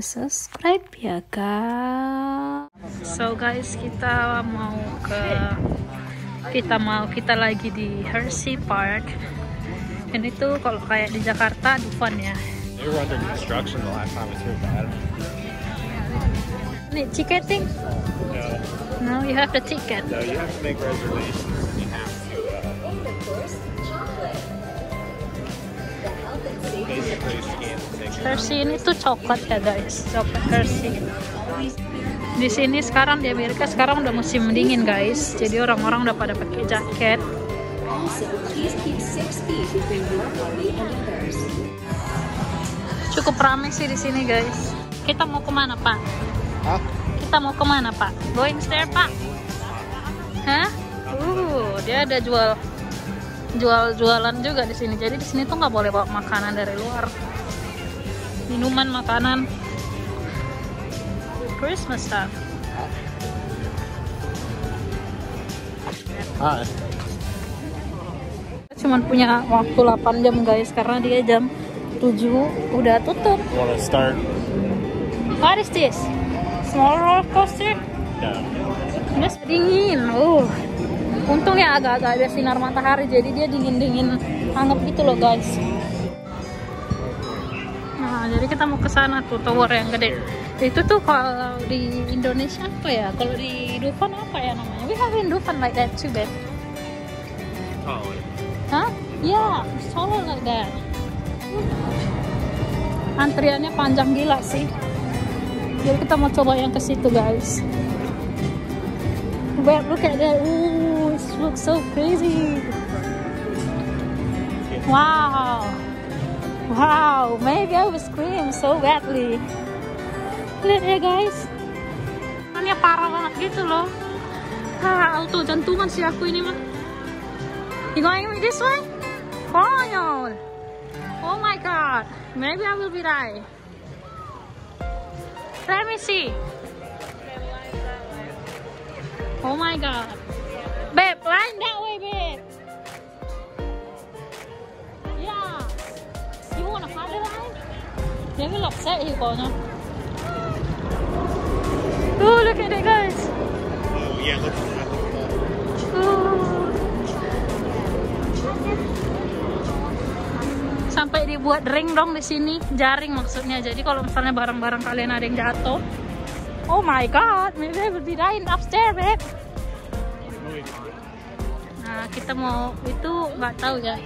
subscribe ya guys. So guys, kita lagi di Hershey Park. Dan itu kalau kayak di Jakarta Dufan ya. They were under construction the last time I was here, bad. Nih, ticketing? No. No, you have the ticket. No, you have to make reservations. You have to basically scan the ticket. Hershey ini tuh coklat ya guys, coklat Hershey. Di sini sekarang di Amerika sekarang udah musim dingin guys, jadi orang-orang udah pada pakai jaket. Cukup ramai sih di sini guys. Kita mau kemana Pak? Hah? Kita mau kemana Pak? Going there Pak? Hah? Dia ada jualan juga di sini. Jadi di sini tuh nggak boleh bawa makanan dari luar. Minuman, makanan, Christmas stuff. Cuman punya waktu 8 jam guys, karena dia jam 7 udah tutup. Wanna start? What is this? Small roller coaster? No. Udah dingin. Untung ya agak-agak ada sinar matahari, jadi dia dingin-dingin hangat gitu loh guys. Nah, jadi kita mau ke sana tuh, tower yang gede. Itu tuh kalau di Indonesia apa ya? Kalau di Dufan apa ya namanya? We have in Dufan like that too, babe. Oh. Hah? Yeah, solo like that. Antriannya panjang gila sih. Jadi kita mau coba yang ke situ guys. Wait, look at that. Ooh, it looks so crazy. Wow. Wow, maybe I will scream so badly. Lihat ya guys. Ini parah banget gitu loh. Auto jantungan sih aku ini mah. You going this way? Konyol. Oh my god. Maybe I will be die. Let me see. Oh my god. Babe, line that way, babe. Yeah. You wanna follow the line? They will upset you, Konyol. Oh, look at it, guys. Oh yeah, look at that. Sampai dibuat ring dong di sini, jaring maksudnya. Jadi kalau misalnya barang-barang kalian ada yang jatuh, oh my god, maybe I will be dying upstairs, babe. Nah, kita mau itu nggak tahu ya.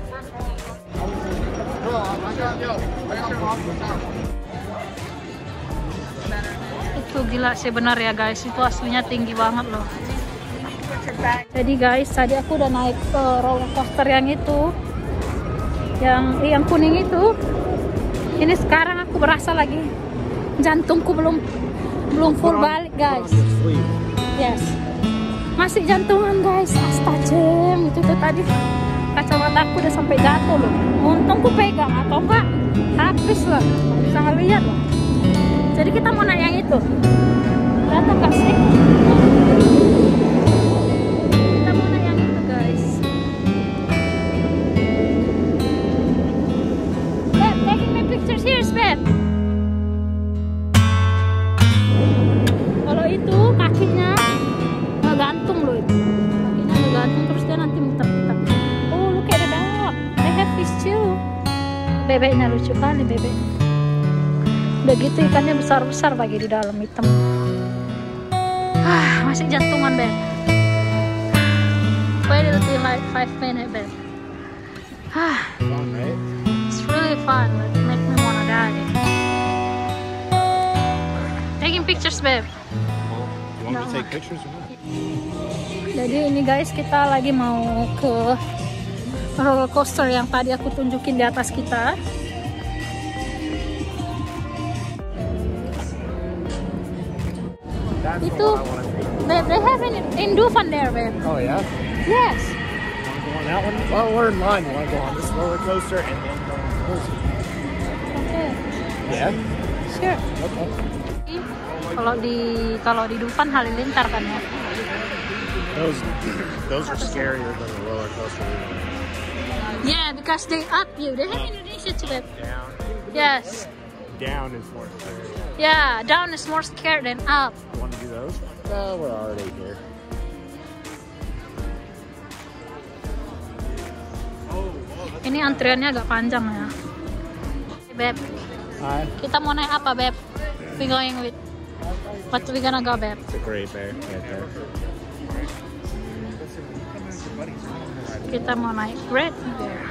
Itu gila sih benar ya guys, itu aslinya tinggi banget loh. Jadi guys, tadi aku udah naik ke roller coaster yang itu. Yang kuning itu. Ini sekarang aku berasa lagi jantungku belum full balik guys. Yes, masih jantungan guys. Astaga, itu tuh tadi kacamata aku udah sampai jatuh loh. Untung ku pegang, atau enggak habis loh, bisa ngeliat loh. Jadi kita mau naik yang itu. Datang gak sih? Kalau itu kakinya gantung loh, itu kakinya gantung terus dia nanti muter-muter. Oh, look at the dog, they have fish too. Bebeknya lucu kali, bebek. Udah gitu ikannya besar-besar lagi di dalam, hitam. Masih jantungan, beb. Wait a little like 5 minutes, beb. It's really fun, but it make me wanna die. Taking pictures, babe. You want me to take pictures or not? Jadi ini guys, kita lagi mau ke roller coaster yang tadi aku tunjukin di atas kita. Itu, babe, they have in Dufan there, babe. Oh yeah? Yes. You want to go on that one? Well, we're in line. You want to go on this roller coaster and then go on the coaster? Okay. Yeah? Sure. Okay. Kalau di Dufan Halilintar kan ya. Those are scarier than the roller coaster. Yeah, because they up you. They have Indonesia too. Down. Yes. down is more scary. Yeah, down is more scared than up. Want to do those? No, we're already here. Ini antriannya agak panjang ya. Beb, Hi. kita mau naik apa, Beb? We going with what we gonna go, Beb? It's a great bear right there. Kita mau naik Great Bear.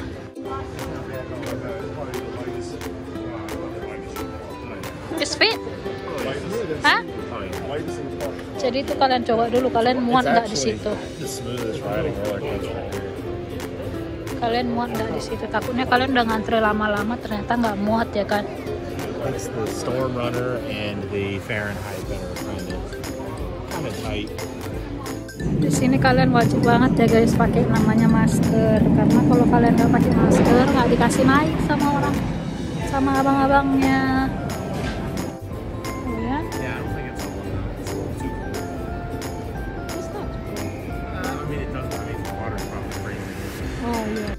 It's fit? Hah? Jadi itu kalian coba dulu, kalian muat nggak di situ? The smoothest riding roller coaster here. Kalian muat nggak di situ? Takutnya kalian udah ngantri lama-lama ternyata nggak muat ya kan? It's the Storm Runner and the Fahrenheit that are kind of tight. Di sini kalian wajib banget ya guys pakai namanya masker, karena kalau kalian nggak pakai masker nggak dikasih naik sama orang, sama abang-abangnya. Oh ya? Yeah, I don't think it's too cold. It's not. I mean, it doesn't. I mean, the water's probably freezing. Oh iya.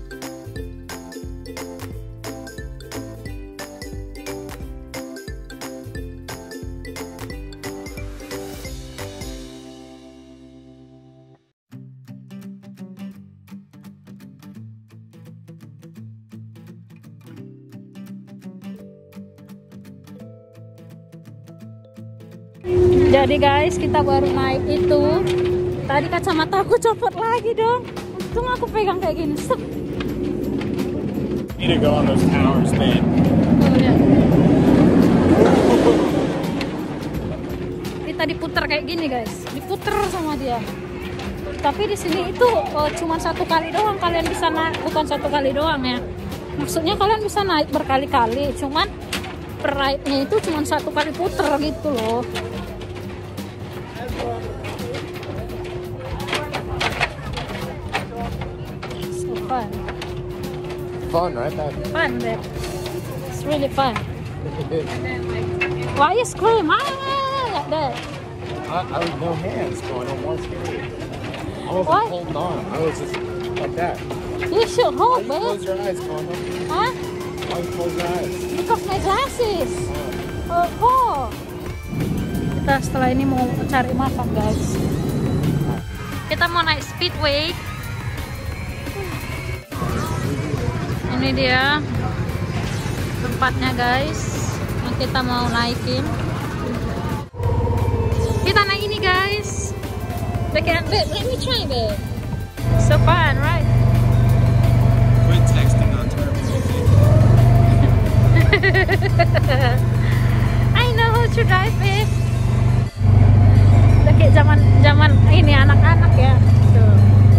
Jadi guys, kita baru naik itu. Tadi kacamata aku copot lagi dong. Untung aku pegang kayak gini. Sep. Need to go on those towers, man. Oh, ya. Kita diputer kayak gini guys, diputer sama dia. Tapi di sini itu cuma satu kali doang kalian bisa naik, bukan satu kali doang ya. Maksudnya kalian bisa naik berkali-kali, cuman per ride-nya itu cuma satu kali puter gitu loh. So fun. Fun, right? That. Fun, babe. It's really fun. Why you scream? Ah, like that. I was no hands going on more scary. I wasn't What? holding on. I was just like that. You should hold, Why you close babe. your eyes, Mama? Huh? Why you close your eyes? Because my glasses. Oh. Kita setelah ini mau cari makan, guys. Kita mau naik Speedway. Ini dia tempatnya, guys, yang kita mau naikin. Kita naik ini, guys. Let me try, babe. So fun, right? Quit texting on terms. I know how to drive, babe. Udah kayak zaman ini anak-anak ya. Tuh.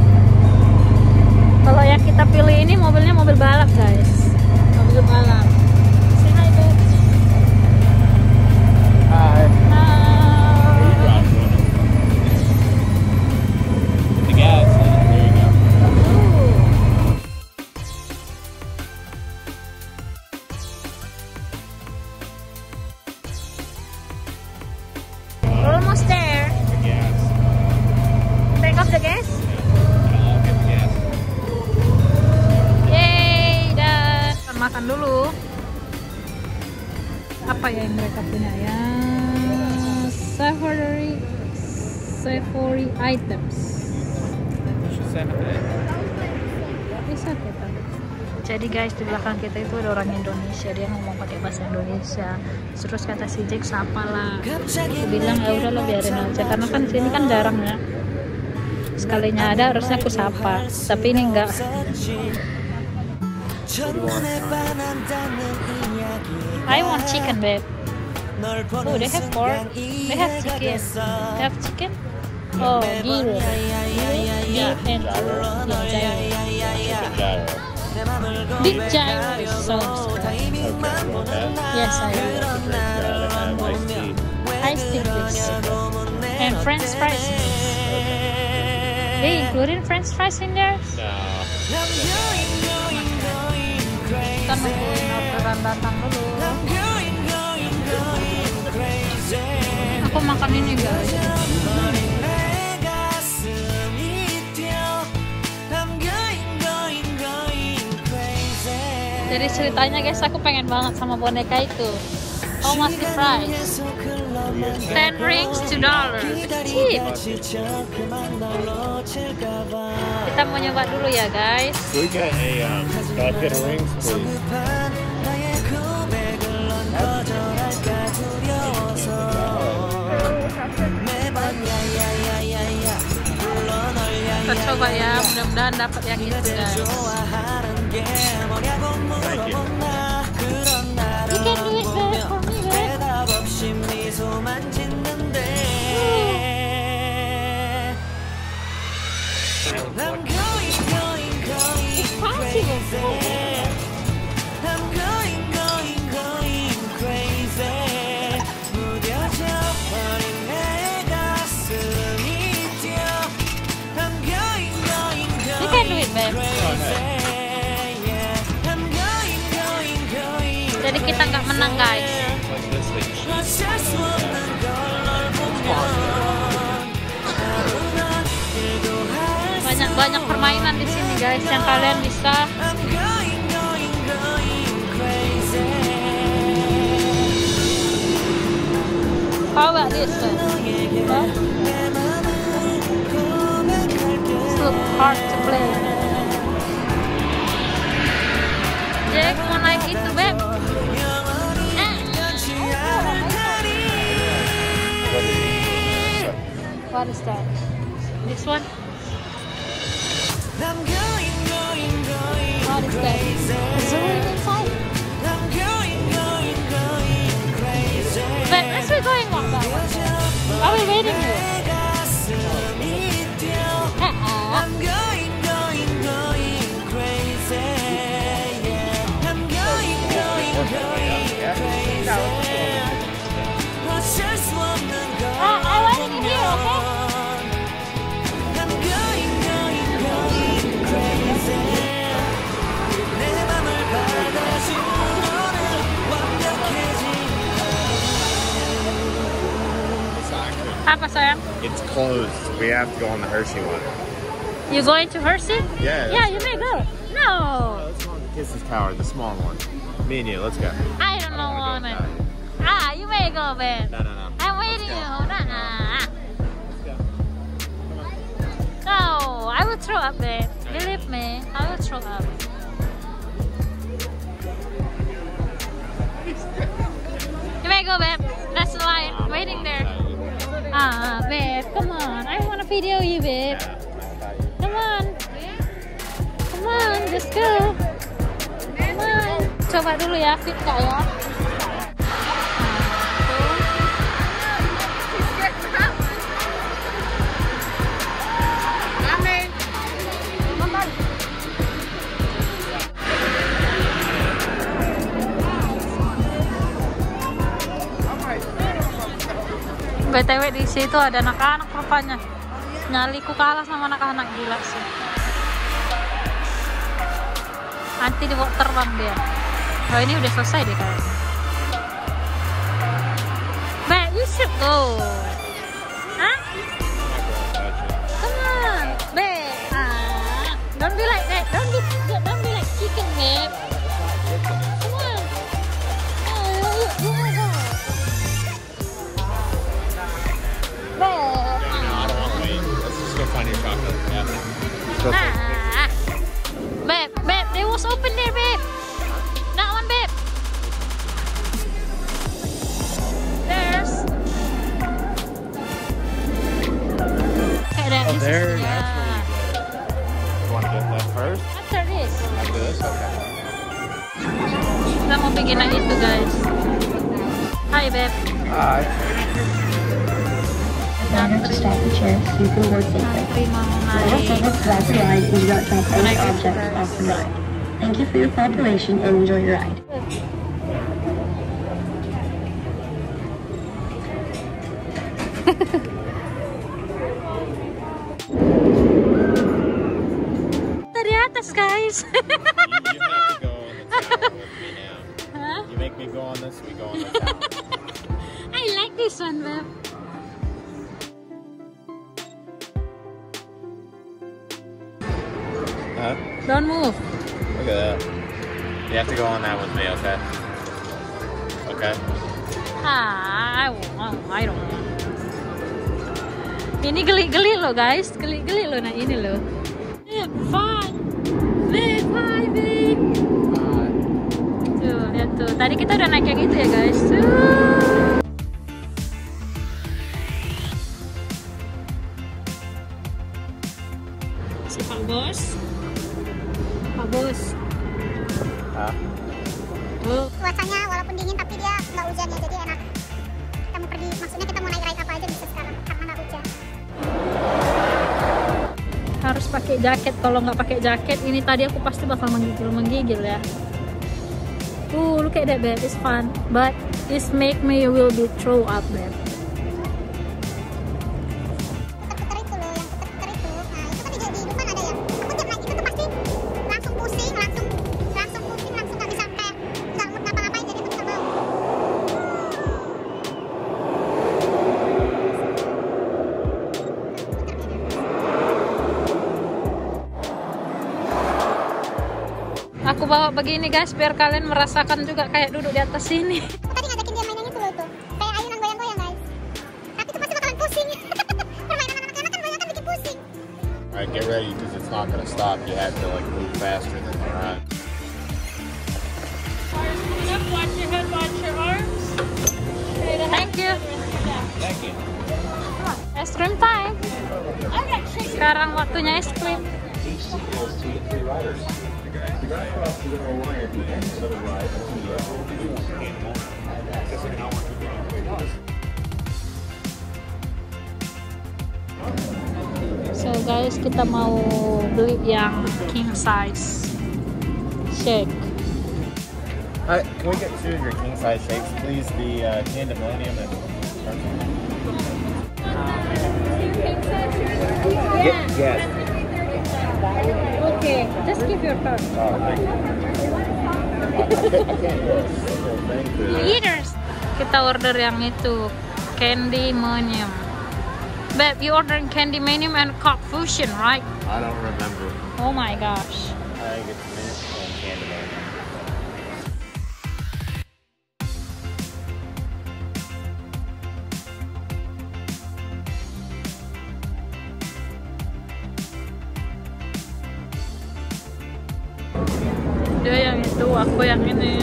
Kalau yang kita pilih ini mobilnya mobil balap, guys. Mobil balap. Say hi, babe. Hi. The gas. There you go. Almost there. The gas. Take off the gas. I'll get the gas. Yeay, dan makan dulu. Apa ya yang mereka punya ya? Savory items. Bisa kita. Jadi guys, di belakang kita itu ada orang Indonesia, dia ngomong pakai bahasa Indonesia. Terus kata si Jack, sapa lah. Aku bilang ya udahlah biarin aja, karena kan sini kan jarang ya. Sekalinya ada harusnya aku sapa, tapi ini enggak. I want chicken, babe. Oh, they have pork. They have chicken. They have chicken. Oh, gyro. Beef and gyro. Big gyro is so good. Yes, I will. Ice tea, please. And French fries. They including French fries in there? Kita nungguin orderan datang dulu. Aku makan ini, guys. Jadi ceritanya guys, aku pengen banget sama boneka itu. How much the price? 10 rings, $2. Cheap. Kita mau nyoba dulu ya guys. We get a bucket of rings, please. Kita coba ya, mudah-mudahan dapat yang itu guys. Thank you. You can do it guys for me guys. It's possible. You can do it, babe. Jadi kita nggak menang, guys. Banyak permainan di sini, guys, yang kalian bisa. How about this one? Huh? This looks hard to play. Jack mau naik itu, Beb. What is that? This one? What is that? Is there one inside? But let's be going one by one. Are we waiting here? I'm waiting here, okay? Apa sayang? It's closed. We have to go on the Hershey one. You going to Hershey? Yeah. Yeah, you may go. No. Let's go on the Kisses Tower, the small one. Me and you, let's go. I don't know what I mean. You may go, babe. No. I'm waiting you. Let's go. No, I will throw up, babe. Believe me, I will throw up. You may go, babe. That's the line. Waiting there. Babe, come on. I want to video you, babe. Come on. Come on, just go. Come on. Coba dulu ya, fit nggak ya? BTW di situ ada anak-anak rupanya. Nyaliku kalah sama anak-anak, gila sih. Nanti dibawa terbang dia. Oh, ini udah selesai deh kayaknya. Babe, you should go. Huh? Come on, babe. Don't be like that. Don't be like chicken, babe. Come on. You wanna go. Babe. No, I don't want to wait. Let's just go find your chocolate. Yeah. Let's go. Babe, they was open there, babe. That one, babe. There's. Okay, that is. There, Yeah. that's where you get it. You want to get that first? After this. After this? Okay. Kita mau bikin yang itu, guys. Hi, babe. Hi. Order to stop the chair so you can work safely. Antri mau Let us naik. know throughout the ride and do not drop any objects off the ride. Thank you for your cooperation and enjoy your ride. Dari atas, guys. You have to go on the tower with me now. Huh? You make me go on this, we go on the tower. I like this one, babe. Huh? Don't move. Look at that. You have to go on that with me, okay? Okay? I don't know. Ini geli-geli loh guys, geli-geli loh. Nah ini loh. Fun. Babe, hi babe. Tuh, lihat tuh. Tadi kita udah naik yang itu ya guys. Si Pak Bos. Pak Bos. Hah? Cuacanya walaupun dingin tapi dia nggak hujan ya, jadi enak. Kita mau pergi, maksudnya kita mau naik ride apa aja bisa sekarang karena nggak hujan. Harus pakai jaket. Kalau nggak pakai jaket, ini tadi aku pasti bakal menggigil ya. Look at that babe, it's fun, but this make me will be throw up babe. Puter-puter itu loh, yang puter-puter itu. Nah itu kan di depan ada ya. Aku tiap naik itu tuh pasti langsung pusing, langsung pusing, langsung nggak bisa kayak nggak mood ngapa-ngapain, jadi aku nggak mau. Aku bawa begini guys, biar kalian merasakan juga kayak duduk di atas sini. Aku tadi ngajakin dia main yang itu loh tuh, kayak ayunan goyang-goyang guys. Tapi itu pasti bakalan pusing. Permainan anak-anak kan banyak kan bikin pusing. Alright, get ready because it's not gonna stop. You have to like move faster than the ride. Watch your head, watch your arms. Thank you. Thank you. Es krim time. Sekarang waktunya es krim. So guys, kita mau beli yang king size shake. Can we get 2 of your king size shakes, please? The Candy Millennium and yes. Okay, just give your card. Oh, thank you. I can't do a single thing to that. Eaters. Kita order yang itu, Candy Millennium. Babe, you ordering Candy Millennium and Coke Fusion, right? I don't remember. Oh my gosh. I think it's mint and Candy Millennium. Dia yang itu, aku yang ini.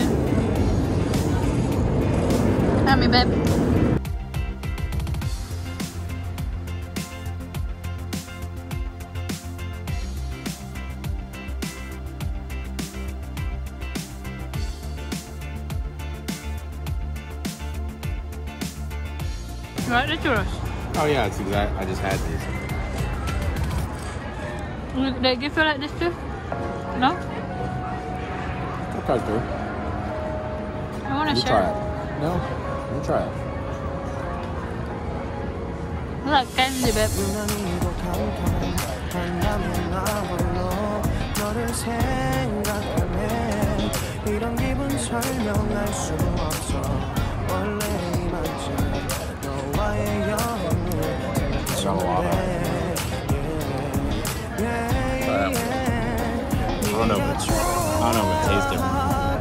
Kami babe. Right, the churros. Oh yeah, it's exact. I just had these. They give you like this too? No? I'll cut through. I want to You share. try it. No, you try it. Like candy, babe. It's not a lot of it. I don't know if it tastes different.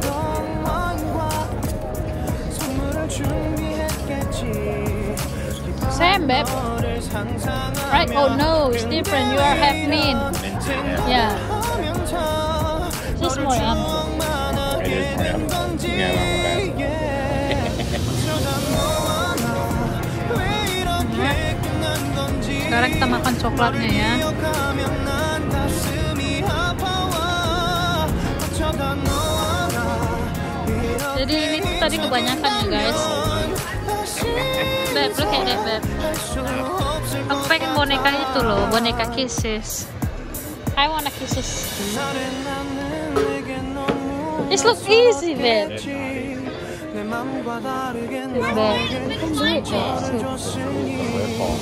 Same, babe. Right? Oh no, it's different. You are half mint. Yeah. This is more yummy. It is more yummy. Yeah, not bad. Sekarang kita makan coklatnya ya. Jadi ini tuh tadi kebanyakan ya guys. Babe, look at that babe. Aku pengen boneka itu loh, boneka kisses. I wanna kisses. This look easy babe. Babe, you can do it babe.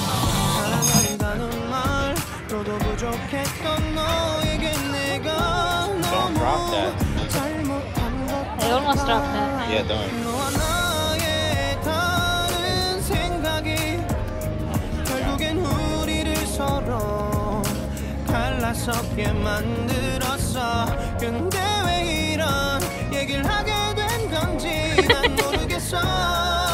Don't drop that. I almost dropped that. Yeah, don't. 갈라서게 만들었어. 근데 왜 이런 얘기를 하게 된 건지 난 모르겠어.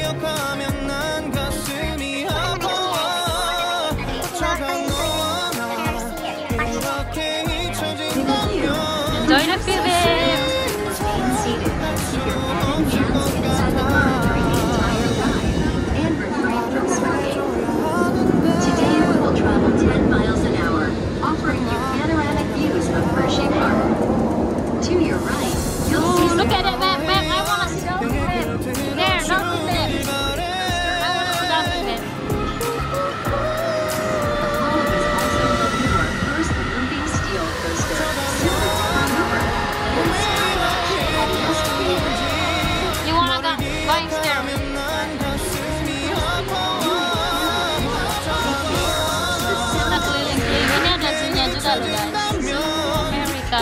생각하면 난 가슴이 아파와 어쩌다 너와 나 이렇게 잊혀진다면 Enjoy the view, babe. Remain seated. Keep your head and hands inside the car during the entire ride, and refrain from smoking. Today we will travel 10 miles an hour, offering you panoramic views of Hershey Park. To your right, you'll see Ooh, look at it, babe. Babe, I want to see those, babe. There, those, babe. I want to see those, babe. Apollo is also New York's first looping steel coaster, Super Super, and Skylash at Westfield. You want to go? Going there. Kita keliling-keliling. Ini ada zoo-nya juga loh, guys. Zoo America.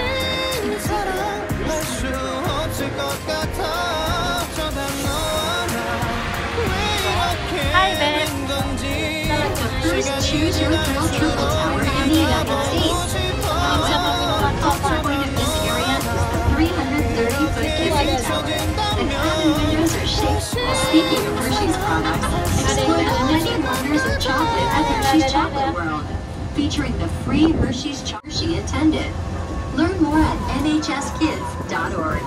Hi, babe. First, choose your thrill triple tower in the United States. The focal point of this area is the 330-foot Kissing Tower. The cabin windows are shaped. Speaking of Hershey's products, explore the many wonders of chocolate at Hershey's Chocolate World, featuring the free Hershey's Hershey attendant. Learn more at nhskids.org.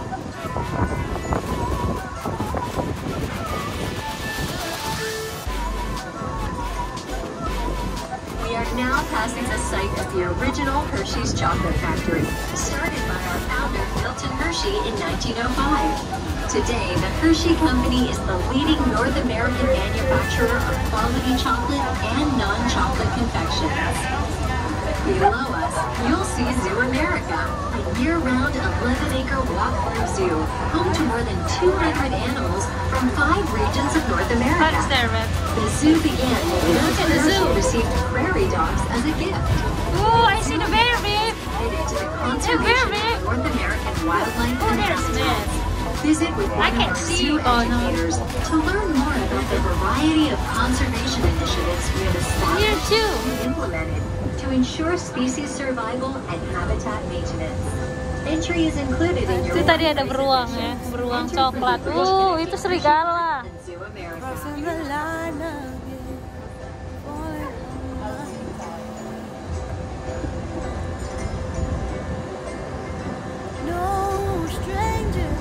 We are now passing the site of the original Hershey's Chocolate Factory, started by our founder Milton Hershey in 1905. Today, the Hershey Company is the leading North American manufacturer of quality chocolate and non-chocolate confections. Below us, you'll see Zoo America, a year-round 11-acre walk-through zoo, home to more than 200 animals from 5 regions of North America. What is there, babe? The zoo began when Look at the zoo. Hershey received prairie dogs as a gift. Ooh, I see the bear, babe. Committed to the It's a bear, conservation babe. of North American wildlife Oh, and there's habitats. Visit with I one can of our see- zoo oh, no. educators to learn more about the variety of conservation initiatives we have Here established too. and implemented to ensure species survival and habitat maintenance. Entry is included in your Itu tadi ada beruang ya, beruang coklat. Itu serigala. and Zoo America. Crossing the line again, falling on my- No strangers.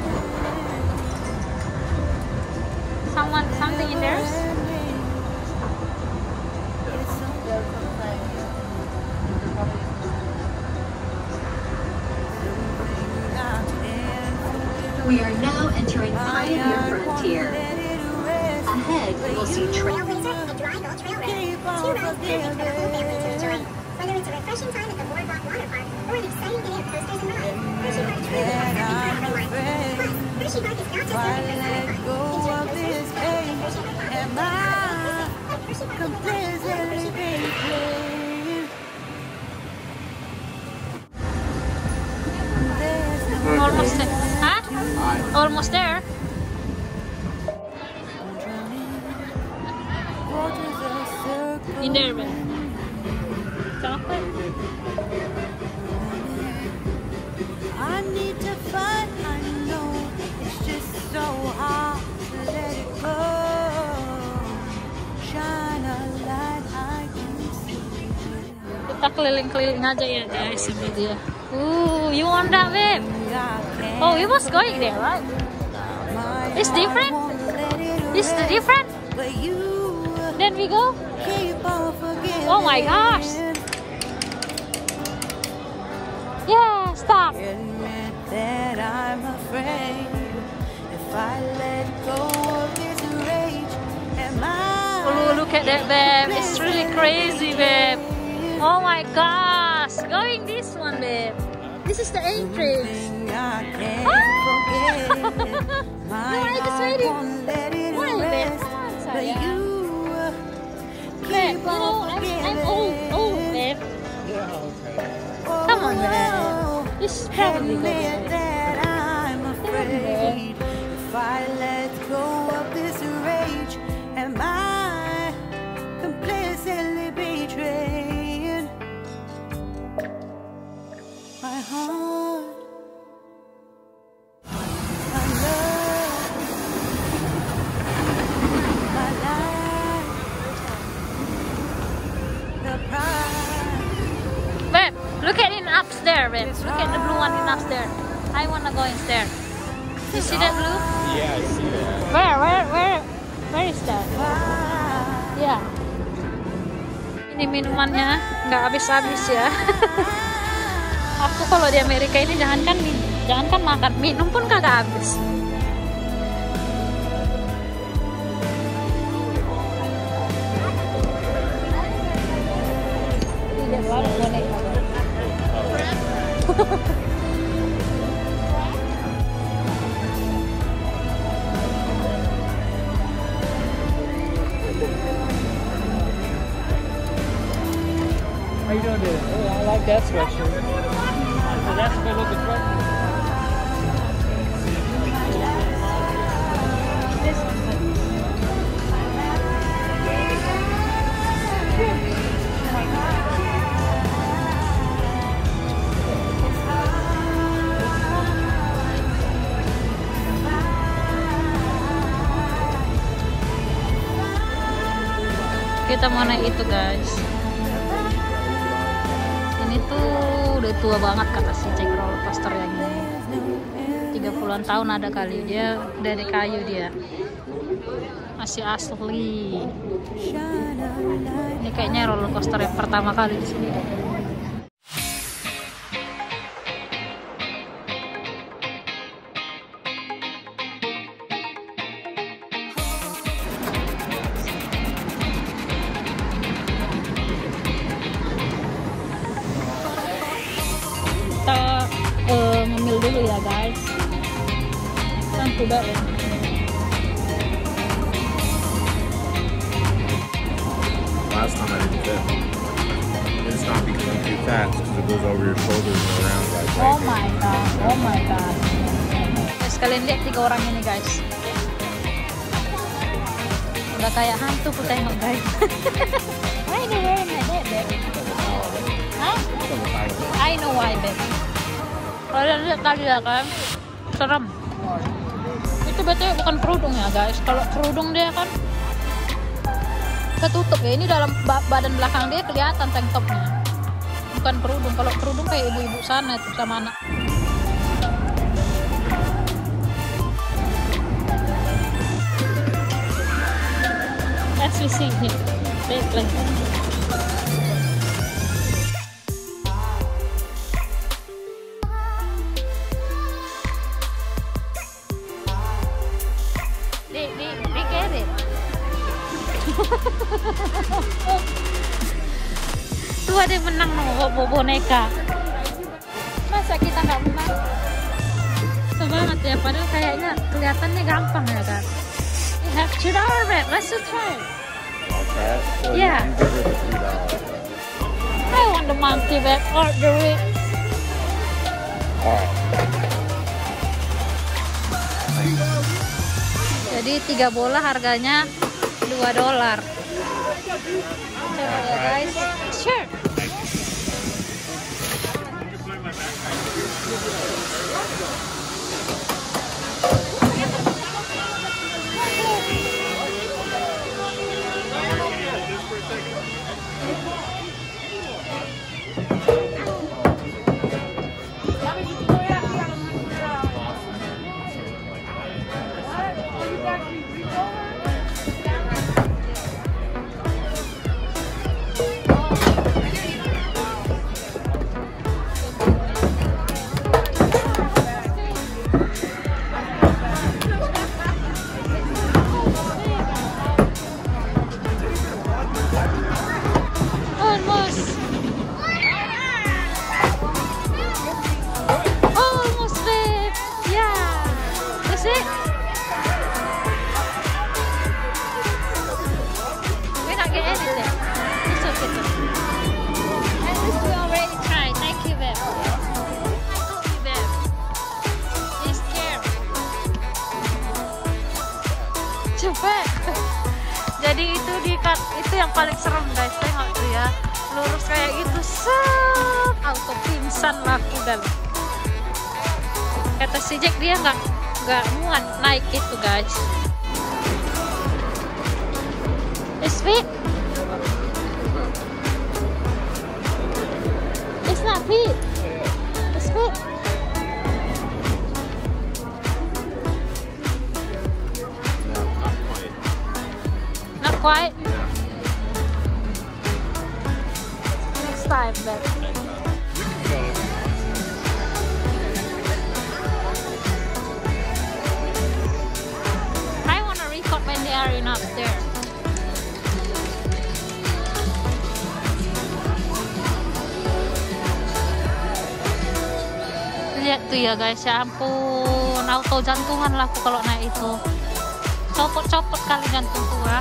Something in there? We are now entering Pioneer Frontier. Ahead, you will see Trailblazer and Dry Gulch Railroad. Two rides perfect for the whole family to enjoy. Whether it's a refreshing time at the Boardwalk Water Park or an exciting day of coasters and rides, Hershey Park truly has something for everyone. Plus, Hershey Park is not just open for summer fun. Enjoy Christmas, birthdays, and Hershey Park Park. Hershey Park is the best. I love Hershey Park. Almost there. Huh? Almost there. In there, babe. Chocolate. I need to fight, I know it's just so hard to let it go. Shine a light I can see. Kita keliling-keliling aja ya guys sama dia. You want that, babe? Oh, we was going there, right? It's different? It's different? But you Then we go? keep on forgetting. Oh my gosh. Yeah, stop. Admit that I'm afraid if I let go of this rage, am I? Oh, look at that, babe. It's really crazy, babe. Oh my gosh. Going this one, babe. This is the entrance. I can't Ah! forget. No, I just waiting. Won't let it Why, babe? rest. Come on, But sayang. you Babe, keep on I'm old, babe. Come on, babe. This is probably Admit good. that I'm afraid if I let go of this rage, am I complicitly betraying my heart? I love there, babe. Look at the blue one in upstairs. I wanna go instairs. You see that blue? Yeah, I see that. Where is that? Ya. Ini minumannya nggak habis-habis ya. Aku kalau di Amerika ini jangankan makan, minum pun kagak habis. Tidak baru boneka. How you doing today? Oh, I like that sweatshirt. So that's a good looking sweatshirt. Kita mau naik itu, guys. Ini tuh udah tua banget kata si Jack roller coaster yang ini. 30-an tahun ada kali, dia dari kayu dia. Masih asli. Ini kayaknya roller coaster yang pertama kali di sini. Kita ngemil dulu ya, guys. Kan sudah ya. Last time I didn't fit. It's not because I'm too fast, because it goes over your shoulders and around like Oh my god, oh my god. Guys, kalian lihat 3 orang ini, guys. Udah kayak hantu ku tengok, guys. Why they wearing like that, babe? Hah? I know why, babe. Kalian lihat tadi ya kan? Serem. Itu betul bukan kerudung ya, guys. Kalau kerudung dia kan ketutup ya. Ini dalam badan belakang dia kelihatan tank topnya. Bukan kerudung. Kalau kerudung kayak ibu-ibu sana itu sama anak. Let's see here. Baik. Di get it. Tuh ada yang menang no, boneka. Masa kita nggak menang? Semangat ya, padahal kayaknya kelihatannya gampang ya kan. You have $2, babe. Let's try. I'll try it. Well, Yeah. you can give it $3. I want the monkey, babe. Order it. Alright. Jadi 3 bola harganya $2. Coba ya guys. Sure. Jadi itu yang paling serem guys, tengok tuh ya, lurus kayak gitu, auto pingsan lah aku dan kata si Jack dia nggak muat naik itu guys. It's fit. It's not fit. quiet. Next time, then. I wanna record when they are up there. Lihat tuh ya guys, ya ampun, auto jantungan lah aku kalau naik itu. Copot-copot kali jantungku ya.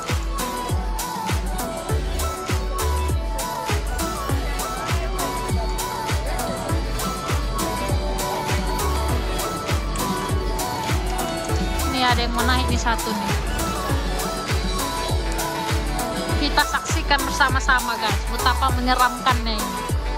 Ini ada yang mau naik nih satu nih. Kita saksikan bersama-sama guys, betapa menyeramkannya ini.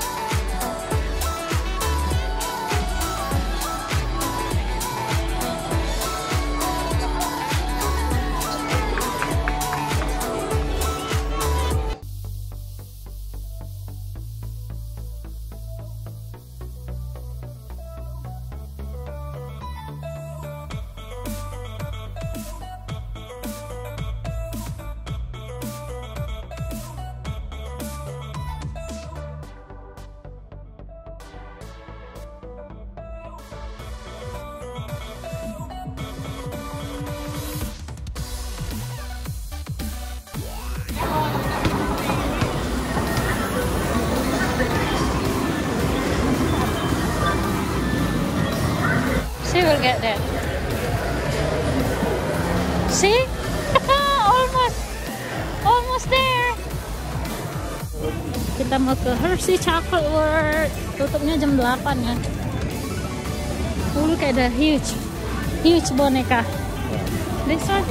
She will get that. See? Almost there. Kita mau ke Hershey Chocolate World. Tutupnya jam 8 ya. Look at the huge boneka. This one.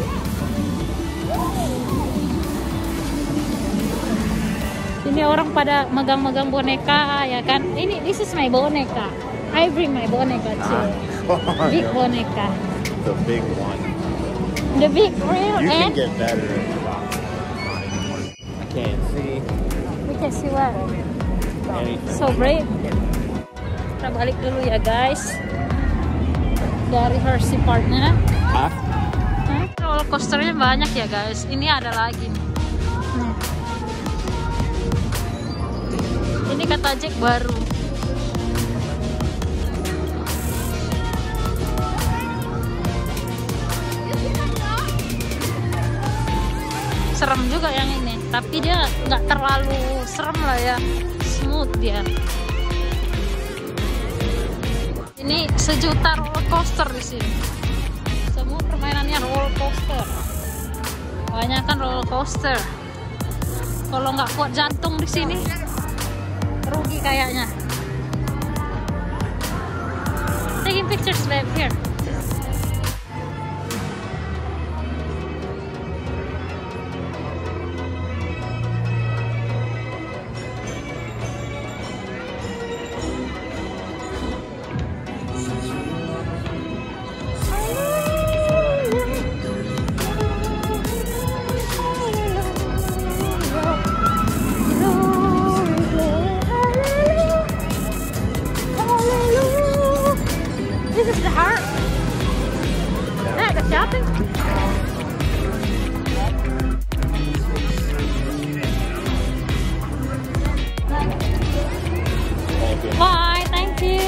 Ini orang pada megang-megang boneka ya kan. This is my boneka. I bring my boneka too. Big boneka. The big one. The big real You can and get better. I can't see we can see what. anything. So brave. Kita balik dulu ya guys. Dari Hershey Parknya. Hah? Roller coasternya banyak ya guys. Ini ada lagi nih. Nih. Ini kata Jack baru. Serem juga yang ini, tapi dia nggak terlalu serem lah ya, smooth dia. Ini 1 juta roller coaster di sini. Semua permainannya roller coaster. Kebanyakan roller coaster. Kalau nggak kuat jantung di sini, rugi kayaknya. Taking pictures babe here. This is the heart. Hey, the shopping. Bye, thank you.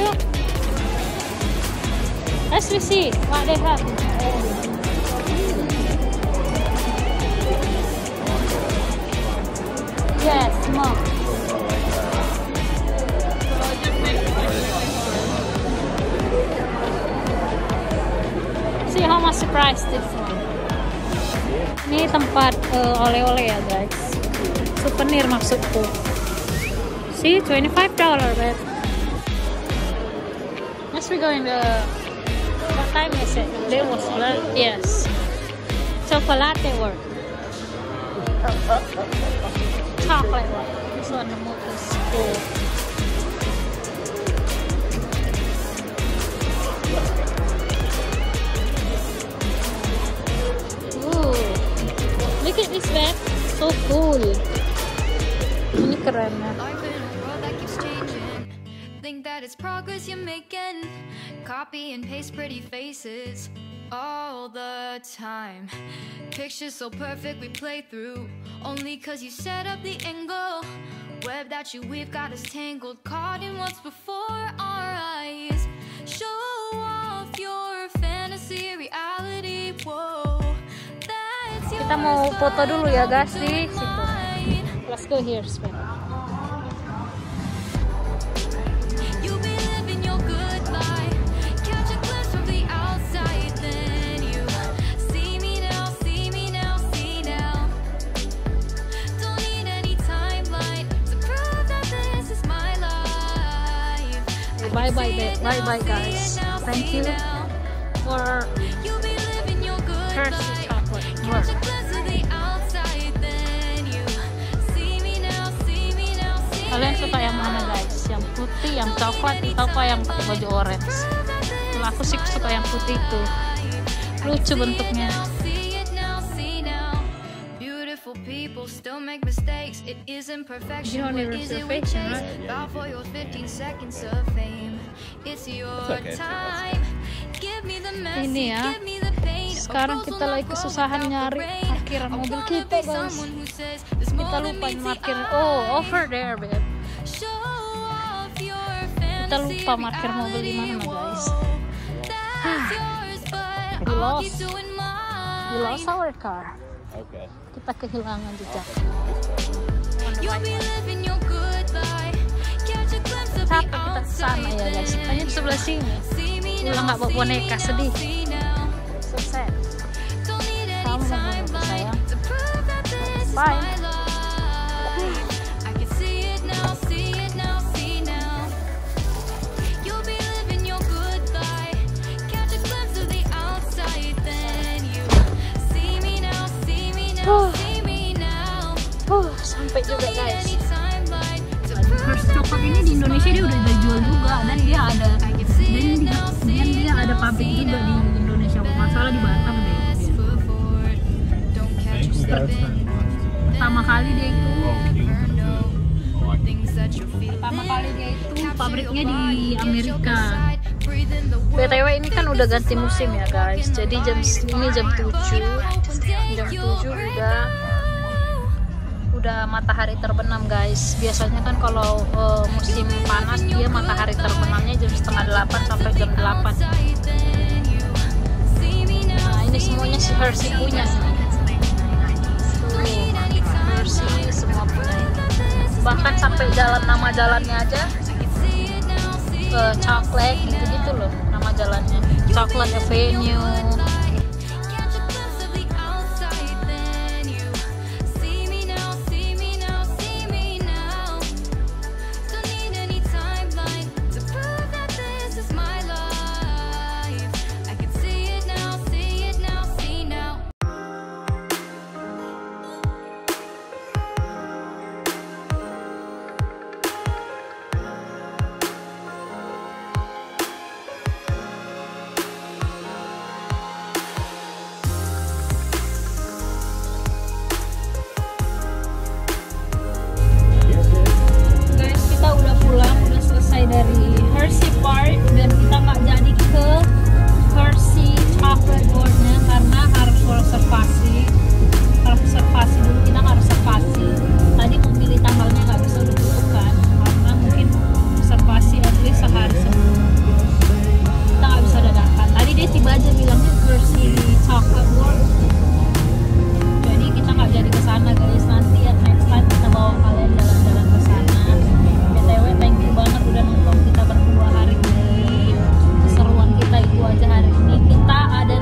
Let's see what they have. Yes, Mom. See how much price this one. Ini tempat oleh-oleh ya guys. Souvenir maksudku. See, $25 babe. Next we going to, what time is it? There was lunch. Yes. Chocolate world. Chocolate world. This one the most is cool. Look at this babe, so cool. Ini keren ya. Life in a world that keeps changing. Think that it's progress you're making. Copy and paste pretty faces. all the time. Pictures so perfect we play through, only cause you set up the angle. Web that you weave got us tangled, caught in what's before our eyes. Show off your fantasy, reality, whoa. That's Kita mau foto dulu ya guys di situ. Let's go here, Sven. Bye guys. Thank you for Hershey chocolate. Kalian suka yang mana guys? Yang putih, yang coklat, atau yang pakai baju orange? Kalau aku sih suka yang putih itu. Lucu bentuknya. People still make mistakes. It isn't perfection. What is it we chase? Bow for your 15 seconds of fame. It's your time. Give me the message. Ini ya. Sekarang kita lagi kesusahan nyari parkiran mobil kita guys. Kita lupa markir. Oh, over there, babe. Kita lupa markir mobil di mana guys. We lost our car. Okay. Kita kehilangan jejak. Capek kita kesana ya guys. Hanya di sebelah sini. Ulang nggak bawa boneka, sedih. So sad. Kamu mau boneka sayang? Bye. Sampai juga guys. Hershey coklat ini di Indonesia dia udah dijual juga, dan dia ada pabrik juga di Indonesia. Masalah di Batam deh. Pertama kali dia itu pabriknya di Amerika. BTW ini kan udah ganti musim ya guys. Jadi jam 7 udah matahari terbenam guys. Biasanya kan kalau musim panas dia matahari terbenamnya jam 7:30 sampai jam 8. Nah ini semuanya si Hershey punya. Hershey semua punya. Bahkan sampai nama jalannya aja coklat gitu loh nama jalannya. Chocolate Avenue. Dari Hershey Park, dan kita nggak jadi ke Hershey Chocolate World-nya karena harus reservasi dulu. Kita nggak reservasi tadi, memilih tanggalnya nggak bisa ditentukan karena mungkin reservasi at least sehari sebelum. Kita nggak bisa dadakan. Tadi dia tiba aja bilangnya Hershey Chocolate World, jadi kita nggak jadi ke sana guys. Nanti ya next time kita bawa kalian jalan-jalan ke sana. BTW thank you banget udah nonton kita berdua hari ini. Keseruan kita itu aja hari ini. Kita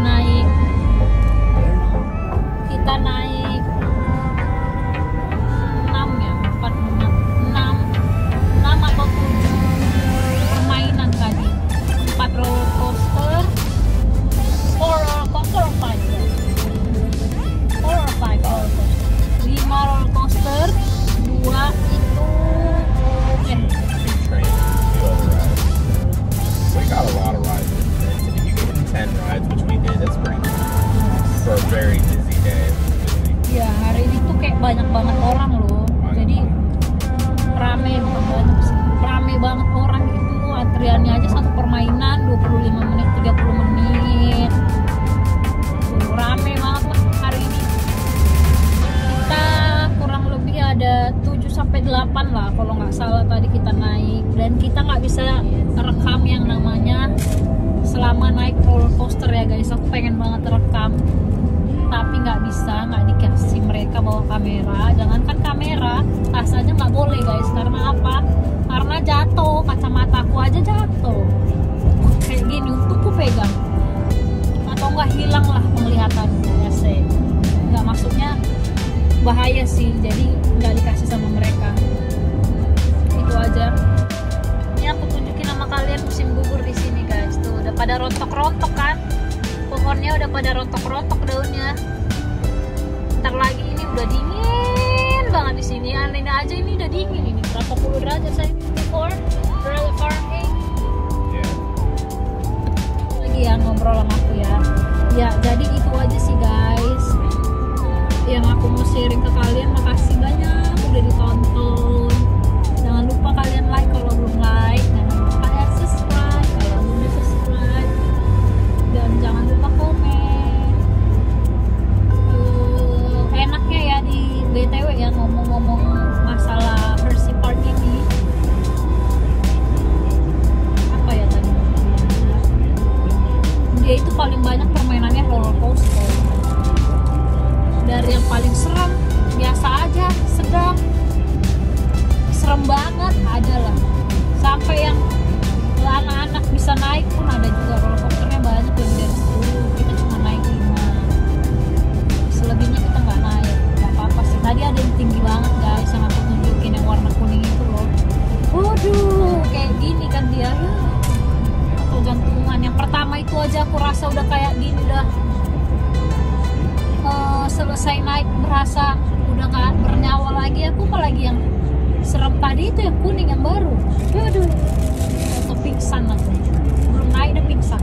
naik 6 ya, 6 atau 7 permainan tadi. 4 roller coaster, 4 roller coaster or 5 ya? 4 or 5 roller coaster, 5 roller coaster, 2 itu We got a lot of rides. If you get 10 rides, which we did, that's pretty good for a very busy day. ya hari ini tuh kayak banyak banget orang loh. Jadi rame, bukan banyak sih, rame banget orang itu. Antriannya aja satu permainan 25 menit, 30 menit. rame banget lah hari ini. Kita kurang lebih ada 7-8 lah kalau nggak salah tadi kita naik, dan kita nggak bisa rekam yang namanya selama naik roller coaster ya guys. Aku pengen banget rekam tapi nggak bisa, nggak dikasih mereka bawa kamera. Jangankan kamera, tas aja nggak boleh guys. Karena apa? Karena jatuh, kacamataku aja jatuh kayak gini untuk ku pegang, atau nggak hilang lah penglihatanku ya sih. Nggak, maksudnya bahaya sih, jadi nggak dikasih sama mereka. Itu aja. Ini aku tunjukin sama kalian musim gugur di sini guys. Tuh udah pada rontok-rontok kan, pohonnya udah pada rontok-rontok daunnya. Ntar lagi ini udah dingin banget di sini. Anehnya aja ini udah dingin, ini berapa puluh derajat saya before Fahrenheit. Lagi ya ngobrol sama aku ya. Ya jadi itu aja sih guys yang aku mau sharing ke kalian. Makasih banyak udah ditonton. Jangan lupa kalian like kalau belum like, jangan lupa kalian subscribe kalau belum subscribe, dan jangan lupa komen. Enaknya ya di BTW ya, ngomong-ngomong masalah Hershey Park ini, apa ya tadi, dia itu paling banyak permainannya roller coaster. Dari yang paling serem, biasa aja, sedang, serem banget ada lah, sampai yang anak-anak bisa naik pun ada juga. Roller coasternya banyak, lebih dari 10, kita cuma naik 5, selebihnya kita nggak naik. Nggak apa-apa sih. Tadi ada yang tinggi banget guys, yang aku tunjukin yang warna kuning itu loh. Waduh, kayak gini kan dia ya, atau jantungan. Yang pertama itu aja aku rasa udah kayak gini dah. Selesai naik berasa udah nggak bernyawa lagi. Aku apalagi yang serem tadi itu yang kuning yang baru. Waduh, kepingsan aku. Belum naik udah pingsan.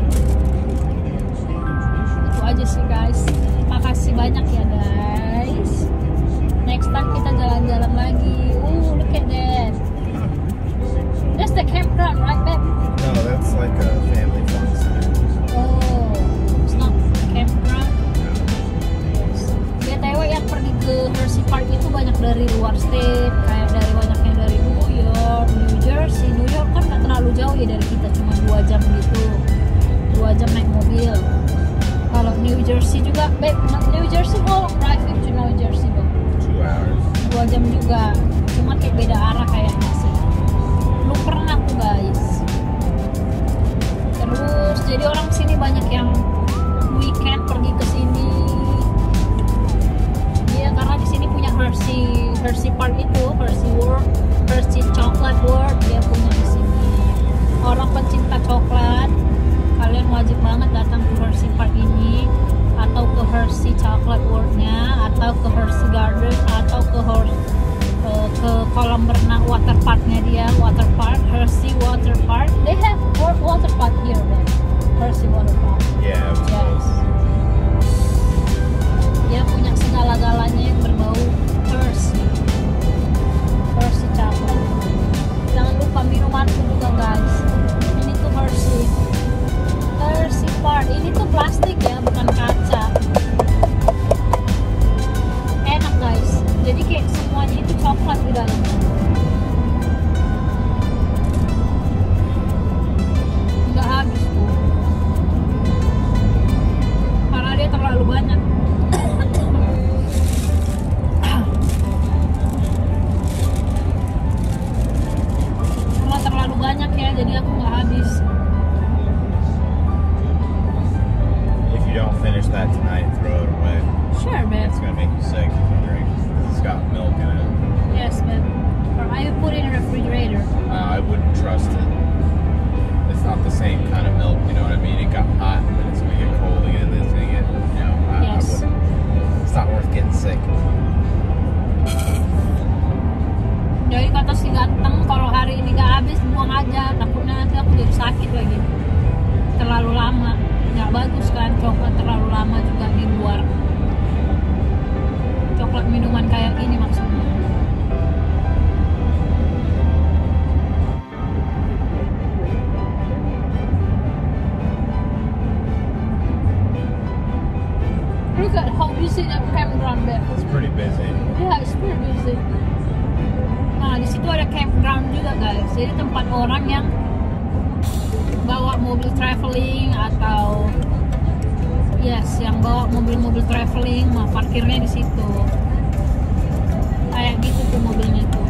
Itu aja sih guys. Makasih banyak ya guys. Next time kita jalan-jalan lagi. Look at that. That's the campground, right, babe? No, that's like a family fun center. Oh, it's not a campground. BTW yang pergi ke Hershey Park itu banyak dari luar state, kayak banyaknya dari New York, New Jersey. New York kan nggak terlalu jauh ya dari kita, cuma 2 jam gitu, 2 jam naik mobil. Kalau New Jersey juga, New Jersey mau driving to New Jersey dong. 2 hours. 2 jam juga, cuma kayak beda arah kayaknya sih. Belum pernah aku guys. Terus jadi orang sini banyak yang weekend pergi ke sini. Karena di sini punya Hershey Park itu, Hershey Chocolate World, dia punya di sini. Orang pencinta coklat, kalian wajib banget datang ke Hershey Park ini, atau ke Hershey Chocolate World-nya, atau ke Hershey Garden, atau ke kolam renang water park-nya dia, water park, Hershey Water Park. They have water park here, man. Hershey Water Park. Yeah, it was Yes. close. Dia punya segala-galanya yang berbau Hershey coklat. Jangan lupa minumanku juga guys. Ini tuh Hershey Park. Ini tuh plastik ya, bukan kaca. Enak guys. Jadi kayak semuanya itu coklat di dalamnya. Nggak habis tuh, karena dia terlalu banyak. Terlalu banyak ya, jadi aku nggak habis. If you don't finish that tonight, throw it away. Sure, babe. It's gonna make you sick if you drink. It's got milk in it. Yes, babe. Or I put it in a refrigerator. I wouldn't trust it. It's not the same kind of milk, you know what I mean? It got hot, but it's gonna get cold again. It's gonna get, I Yes. wouldn't. It's not worth getting sick. Jadi kata si ganteng, kalau hari ini nggak habis buang aja, takutnya nanti aku jadi sakit lagi. Terlalu lama, nggak bagus kan coklat terlalu lama juga di luar. Coklat minuman kayak gini maksudnya. juga guys. Jadi tempat orang yang bawa mobil traveling atau yang bawa mobil-mobil traveling, parkirnya di situ. Kayak gitu tuh mobilnya tuh.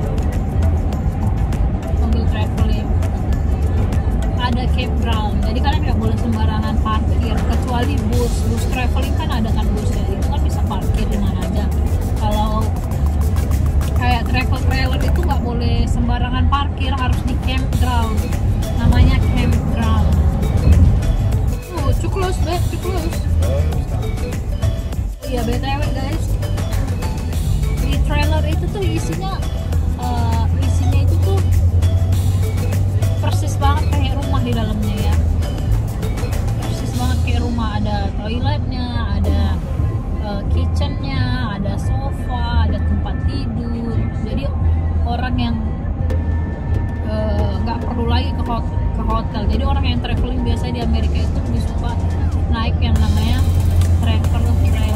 Mobil traveling. Ada campground. Jadi kalian nggak boleh sembarangan parkir kecuali bus traveling kan ada kan busnya. Itu kan bisa parkir di mana aja. Kalau kayak travel trailer itu nggak boleh sembarangan parkir, harus di campground. Namanya campground. Too close, babe, too close. Iya, BTW guys, di trailer itu tuh isinya itu tuh persis banget kayak rumah di dalamnya ya. Persis banget kayak rumah, ada toiletnya, ada kitchennya, ada sofa, ada tempat tidur. Jadi orang yang nggak perlu lagi ke hotel. Jadi orang yang traveling biasanya di Amerika itu lebih suka naik yang namanya travel trailer.